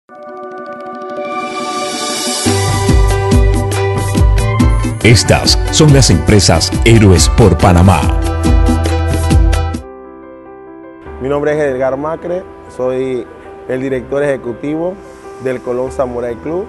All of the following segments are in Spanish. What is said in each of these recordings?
Estas son las empresas Héroes por Panamá. Mi nombre es Edgar Macre, soy el director ejecutivo del Colón Samurai Club.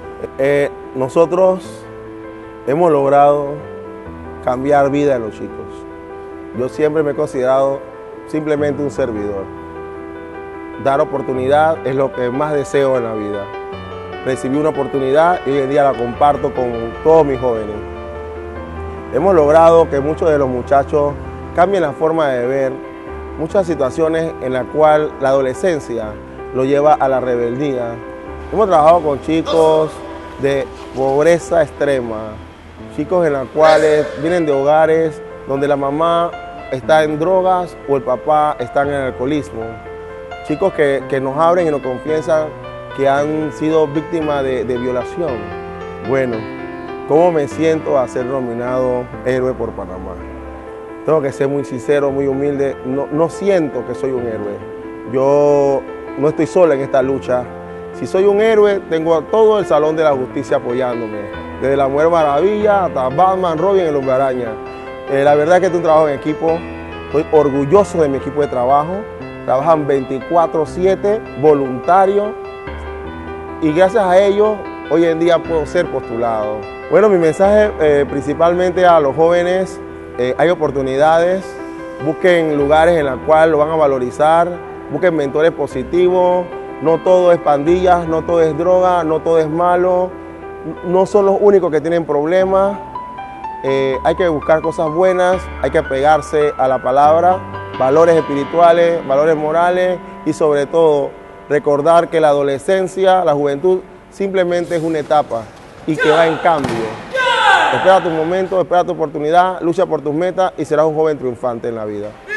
Nosotros hemos logrado cambiar vida de los chicos. Yo siempre me he considerado simplemente un servidor. Dar oportunidad es lo que más deseo en la vida. Recibí una oportunidad y hoy en día la comparto con todos mis jóvenes. Hemos logrado que muchos de los muchachos cambien la forma de ver muchas situaciones en las cuales la adolescencia lo lleva a la rebeldía. Hemos trabajado con chicos de pobreza extrema, chicos en los cuales vienen de hogares donde la mamá está en drogas o el papá está en el alcoholismo. Chicos que nos abren y nos confiesan que han sido víctimas de violación. Bueno, ¿cómo me siento a ser nominado Héroe por Panamá? Tengo que ser muy sincero, muy humilde. No siento que soy un héroe. Yo no estoy solo en esta lucha. Si soy un héroe, tengo a todo el Salón de la Justicia apoyándome. Desde la Mujer Maravilla hasta Batman, Robin y el Hombre Araña. La verdad es que es un trabajo en equipo. Estoy orgulloso de mi equipo de trabajo. Trabajan 24/7, voluntarios. Y gracias a ellos, hoy en día puedo ser postulado. Bueno, mi mensaje principalmente a los jóvenes, hay oportunidades, busquen lugares en los cuales lo van a valorizar, busquen mentores positivos, no todo es pandillas, no todo es droga, no todo es malo, no son los únicos que tienen problemas, hay que buscar cosas buenas, hay que apegarse a la palabra, valores espirituales, valores morales y sobre todo recordar que la adolescencia, la juventud, simplemente es una etapa y que va en cambio. Espera tu momento, espera tu oportunidad, lucha por tus metas y serás un joven triunfante en la vida.